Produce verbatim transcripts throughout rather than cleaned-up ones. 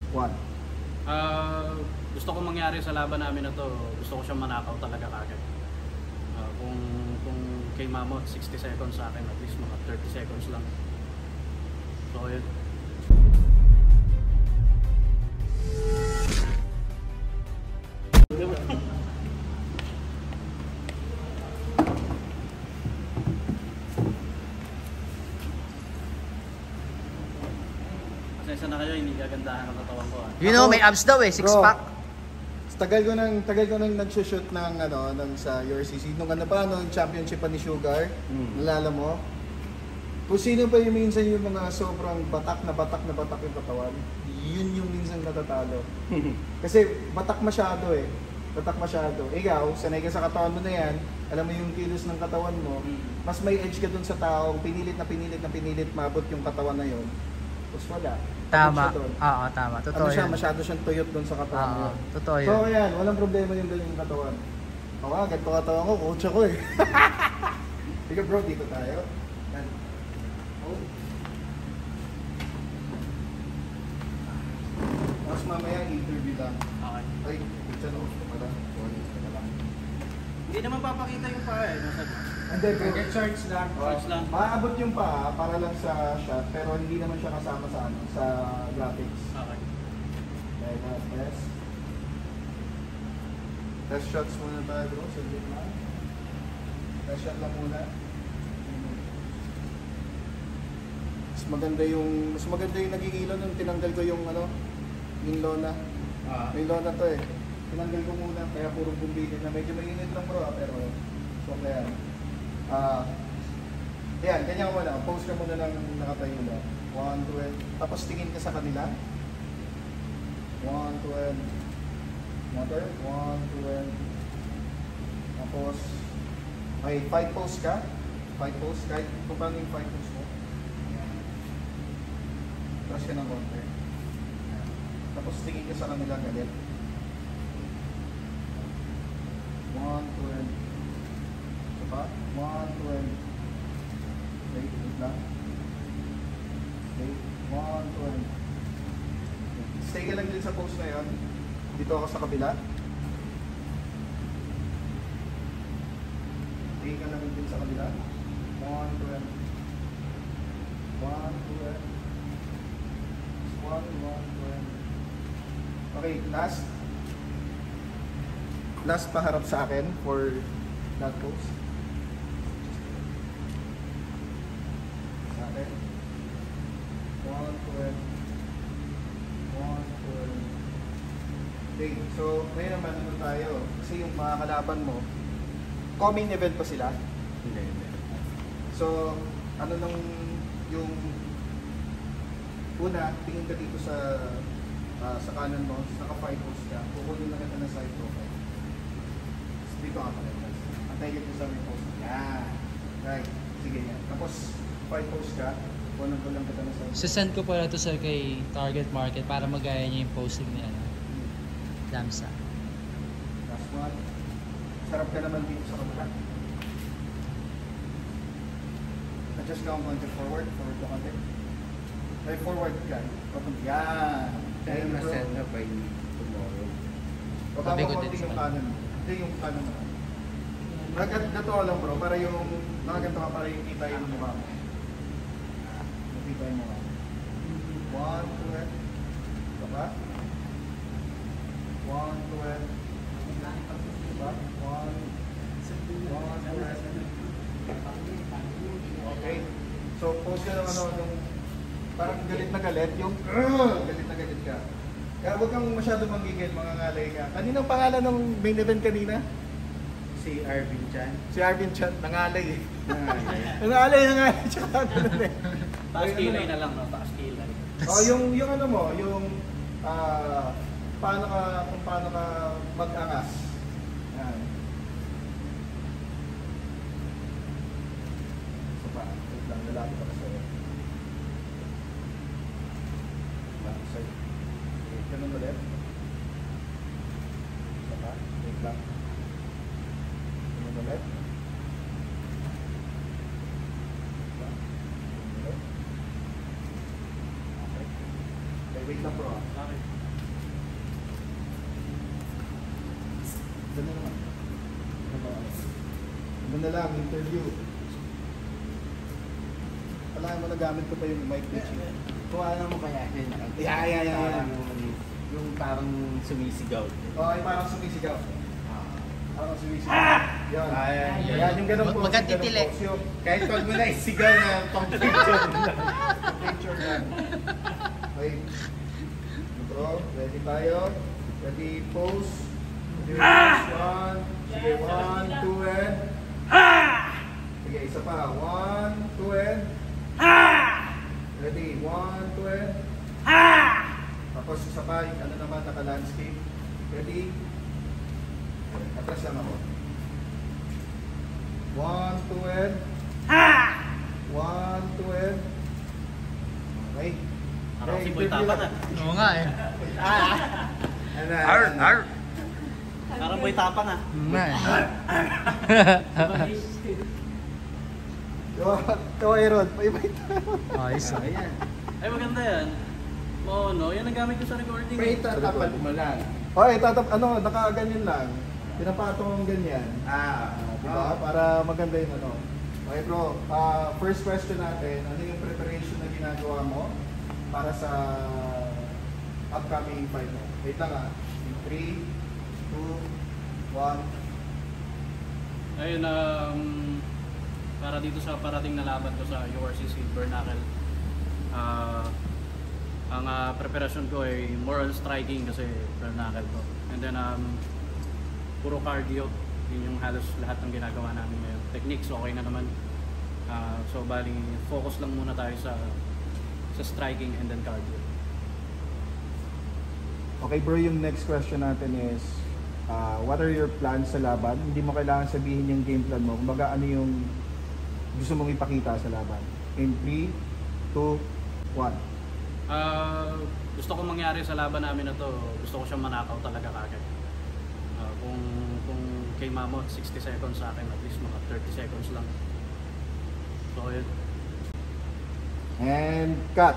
One. Uh, gusto ko mangyari sa laban namin na to, gusto ko siyang manakaw talaga kagad. Uh, kung, kung kay Mammoth, sixty seconds sa akin, at least mga thirty seconds lang. So yun. Pasensya na kayo, hindi gagandahan ang katawan ko. Ah. You know, may abs daw eh, six Bro, pack. Tagal ko nang tagal ko nang nagsushoot ng ano ng sa U R C C nung ano pa nung championship pa ni Sugar. Mm. Nalala mo? Kung sino pa yung minsan yung mga sobrang batak na batak na batak yung katawan, yun yung minsan natatalo. Kasi batak masyado eh. Batak masyado. Ikaw, sanay ka sa katawan mo na yan, alam mo yung kilos ng katawan mo, mas may edge ka dun sa taong pinilit na pinilit na pinilit mabot yung katawan na yun. Tapos wala. Tama. Oo, tama. Totoo ano siya, yun. masyado siyang tuyot dun sa katawan mo. Totoo yun. So ayan, walang problema yung ganyan yung katawan. Ako nga, ganito katawan ko, coach ako eh. Ika bro, dito tayo. Yan. Oh. Tapos mamaya, interview lang. Okay. Ay, dyan ako. Pala. Hindi naman papakita yung paa eh. Nasa... Hindi, bro. Shorts lang. Shorts lang. Maabot yung paa para lang sa shot, pero hindi naman siya kasama sa ano, sa graphics. Okay. Like that, yes. Test shots muna tayo bro, saglit lang. Test shot lang muna. Mas maganda yung, mas maganda yung naging ilaw nung tinanggal ko yung ano, yung lona. Ah. May lona to eh. Tinanggal ko muna, kaya puro bumbilin na medyo mainit lang bro, pero so kaya. Ah, yan, ganyan ka muna. Pose ka muna ng nakatayo na. one, two, and tapos tingin ka sa kanila. one, two, and another. one, two, and tapos may five pose ka. five pose. Kahit kung paano yung five pose mo. Tapos ka ng konti. Tapos tingin ka sa kanila galit. one, two, and pa? one, two, and wait, wait lang. Wait, one, two, and stay ka lang din sa pose na yun. Dito ako sa kabila. Stay ka lang din sa kabila. one, two, and one, two, and one, one, two, and okay, last. Last paharap sa akin for that pose. One, two, and one, two, and okay, so ngayon naman ano tayo kasi yung mga kalaban mo coming event pa sila? Hindi, hindi. So ano nung yung una, tingin ka dito sa uh, sa kanan mo, naka five post ka, kukunin na kita ng side profile. Dito ka pa rin. Antay dito sa may post. Yan. Right. Sige yan. Tapos five post ka, kukunin ko lang kita ng side. Sasend ko pala to sir kay Target Market para magaya niya yung posting niya. Damsa. Last one. Sarap ka naman dito sa kabila. Adjust ka ang konti forward. Forward ka konti. Ay, forward ka. Papunti. Yan. Kaya na-send na by tomorrow. Baka Sabi ko konti din yung sa kanan mo. Hindi yung kanan mo. Nagato lang bro. Para yung nakaganto ka para yung kita yung mukha mo. Nakita yung mukha mo. One, two, and baka. One, two, and baka. One, one, two, and okay. So, pose ka lang ano, yung parang galit na galit, yung uh, galit na galit ka. Kaya huwag kang masyado manggigil, mga ngalay ka. Kaninang pangalan ng main event kanina? Si Arvin Chan. Si Arvin Chan, nangalay eh. Nangalay. nangalay, nangalay, tsaka ganun eh. Taas kilay na lang, no? Taas kilay. Oh, yung, yung ano mo, yung ah, paano ka, kung paano ka mag-angas. Yan. So pa, wait lang, lalapit ako sa'yo. Lang sa'yo. Okay, ganun ulit. So pa, wait lang. Ganun ulit. Lang. Ganun ulit. Okay. Okay, wait lang bro. Okay. Ano na lang, interview. Kailangan mo na gamit ko pa yung mic na chief. Kung ano mo kaya yun. Yeah, yeah, yeah, yeah. Parang, yung parang sumisigaw. Okay, parang sumisigaw. Ah. Parang sumisigaw. Yan. Ah, yan, yan. Yan, yung ganun po. Magkatitili. Kahit pag mo na isigaw na pang picture mo lang. Picture lang. Okay. Ito, ready tayo. Ready, pose. Ready, pose. One. Sige, one, two, and... Sige, isa pa. One, two, and... Ready, one, two, and... Tapos isa pa, yung ano naman, naka-landscape. Ready? Atras lang ako. One, two, and... One, two, and... Okay. Parang si Okay, Boy interview Tapang lang. ah. Oo nga eh. Ano, Ar, ano? ar. Parang Boy Tapang ah. Oo nga eh. Ikaw, Aaron, paibay tayo. Ayos ah. Ayan. Ay maganda yan. Oo, no? Yan ang gamit ko sa recording. May tatapad mo lang. Okay, tatap, ano, nakaganyan lang. Pinapatong ganyan. Ah, Diba? Para maganda yung ano. Okay bro, ah, first question natin, ano yung preparation na ginagawa mo para sa upcoming fight mo? Wait lang ah. three, two, one. Ayun, um, para dito sa parating na laban ko sa U R C C Bernacle, ah, ang ah, preparasyon ko ay more on striking kasi Bernacle ko. And then, um, puro cardio. Yun yung halos lahat ng ginagawa namin ngayon. Techniques, okay na naman. Ah, so, bali, focus lang muna tayo sa sa striking and then cardio. Okay bro, yung next question natin is, ah, what are your plans sa laban? Hindi mo kailangan sabihin yung game plan mo. Kumbaga ano yung gusto mong ipakita sa laban? In three, two, one. Ah, gusto ko mangyari sa laban namin na to, gusto ko siyang manakaw talaga kagad. Ah, kung kung kay Mamot sixty seconds sa akin, at least mga thirty seconds lang. So yun. And cut.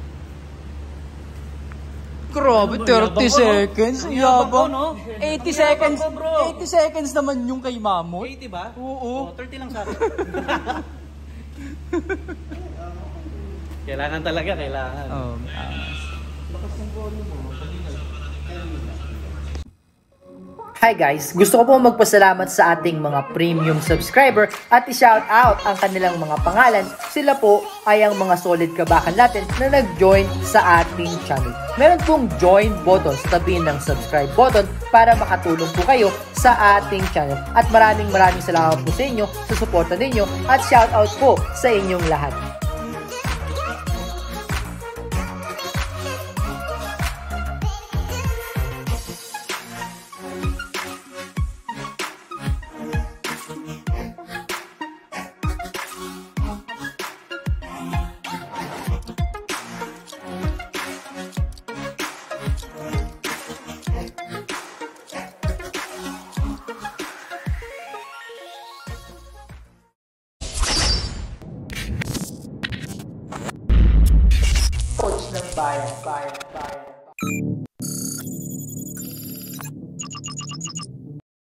Grabe, Ano ba, thirty yabang ko, no? seconds. Ang Ang yabang ko, yabang. no? eighty Ang seconds. yabang ko, bro. eighty seconds naman yung kay Mamot. eighty ba? Oo. Oh, thirty lang sa akin. Kailangan talaga, kailangan. Oh. Lakas ng volume mo. Hi guys! Gusto ko pong magpasalamat sa ating mga premium subscriber at i-shout out ang kanilang mga pangalan. Sila po ay ang mga solid kabakan natin na nag-join sa ating channel. Meron pong join button sa tabi ng subscribe button para makatulong po kayo sa ating channel. At maraming maraming salamat po sa inyo sa suporta ninyo at shout out po sa inyong lahat. Coach ng bayan, bayan, bayan.